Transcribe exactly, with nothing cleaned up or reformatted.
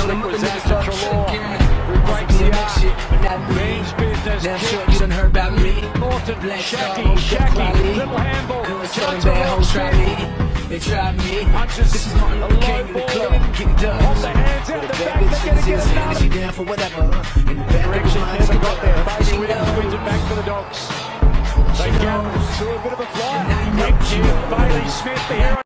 conflict was after Trelaw, who breaks the arc. Means business. Now I'm sure you done heard about me. Norton, Shacky, Shacky, little handball. John Terrell tried me. They tried me. Punches. This is Martin Luther King in the club. Getting done. Hold the hands out the back. They're going to get another. She down for whatever. In the back of his mind, Never got there. Bailey Williams wins it back for the Dogs. They go to a bit of a flyer. Bailey Smith, the hero.